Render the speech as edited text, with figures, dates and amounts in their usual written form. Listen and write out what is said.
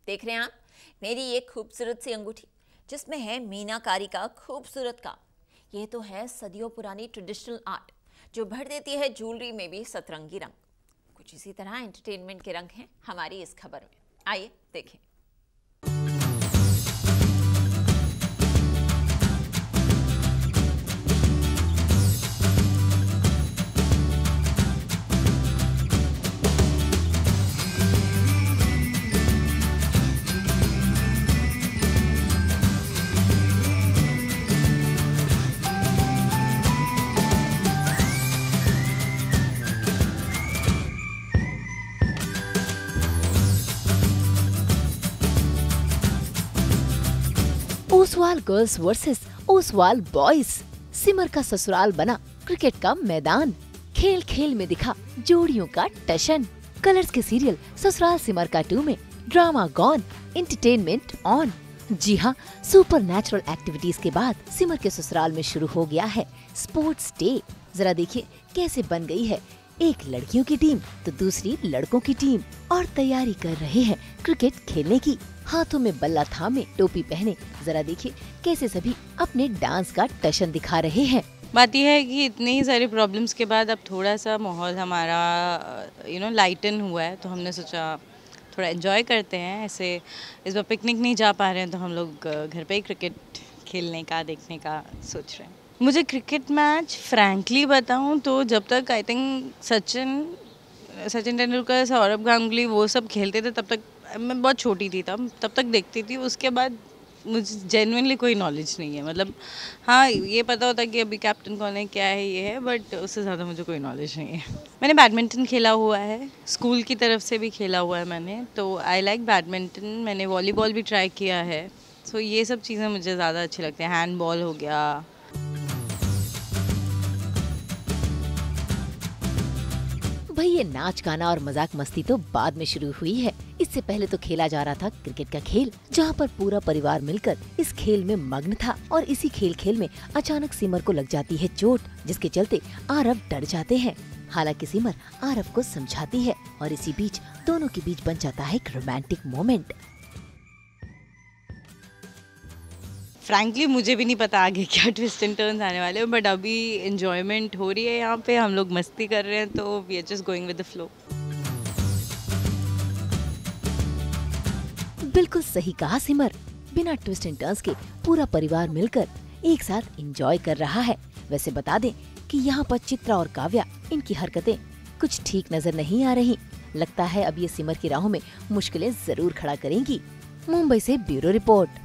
देख रहे हैं आप मेरी ये खूबसूरत सी अंगूठी जिसमें है मीनाकारी का खूबसूरत काम। ये तो है सदियों पुरानी ट्रेडिशनल आर्ट जो भर देती है ज्वेलरी में भी सतरंगी रंग। कुछ इसी तरह एंटरटेनमेंट के रंग हैं हमारी इस खबर में, आइए देखें। Oswal girls versus Oswal boys. Simar का ससुराल बना क्रिकेट का मैदान। खेल खेल में दिखा जोड़ियों का टशन। कलर्स के सीरियल ससुराल सिमर का 2 में ड्रामा गॉन, एंटरटेनमेंट ऑन। जी हाँ, सुपर नेचुरल एक्टिविटीज के बाद सिमर के ससुराल में शुरू हो गया है स्पोर्ट्स डे। जरा देखिए कैसे बन गई है एक लड़कियों की टीम तो दूसरी लड़कों की टीम और तैयारी कर रहे हैं क्रिकेट खेलने की। हाथों में बल्ला थामे, टोपी पहने जरा देखिए कैसे सभी अपने डांस का टशन दिखा रहे हैं। बात यह है कि इतने ही सारे प्रॉब्लम्स के बाद अब थोड़ा सा माहौल हमारा लाइटन हुआ है, तो हमने सोचा थोड़ा एंजॉय करते हैं। ऐसे इस बार पिकनिक नहीं जा पा रहे हैं तो हम लोग घर पे ही क्रिकेट खेलने का, देखने का सोच रहे हैं। मुझे क्रिकेट मैच फ्रैंकली बताऊं तो जब तक आई थिंक सचिन तेंदुलकर, सौरभ गांगुली वो सब खेलते थे तब तक मैं बहुत छोटी थी, तब तक देखती थी। उसके बाद मुझे जेन्युइनली कोई नॉलेज नहीं है। मतलब हाँ, ये पता होता कि अभी कैप्टन कौन है, क्या है, ये है, बट उससे ज़्यादा मुझे कोई नॉलेज नहीं है। मैंने बैडमिंटन खेला हुआ है, स्कूल की तरफ से भी खेला हुआ है मैंने, तो आई लाइक बैडमिंटन। मैंने वॉलीबॉल भी ट्राई किया है, सो ये सब चीज़ें मुझे ज़्यादा अच्छी लगती हैं। हैंड बॉल हो गया। भाई ये नाच गाना और मजाक मस्ती तो बाद में शुरू हुई है। इससे पहले तो खेला जा रहा था क्रिकेट का खेल, जहां पर पूरा परिवार मिलकर इस खेल में मग्न था। और इसी खेल में अचानक सिमर को लग जाती है चोट, जिसके चलते आरव डर जाते हैं। हालांकि सिमर आरव को समझाती है और इसी बीच दोनों के बीच बन जाता है एक रोमांटिक मोमेंट। फ्रैंकली मुझे भी नहीं पता आगे क्या ट्विस्ट एंड टर्न्स आने वाले हैं, बट अभी एंजॉयमेंट हो रही है यहाँ पे, हम लोग मस्ती कर रहे हैं, तो we are just going with the flow. बिल्कुल सही कहा सिमर, बिना ट्विस्ट एंड टर्न्स के पूरा परिवार मिलकर एक साथ एंजॉय कर रहा है। वैसे बता दें कि यहाँ पर चित्रा और काव्या, इनकी हरकतें कुछ ठीक नजर नहीं आ रही। लगता है अब ये सिमर की राहों में मुश्किलें जरूर खड़ा करेंगी। मुंबई से ब्यूरो रिपोर्ट।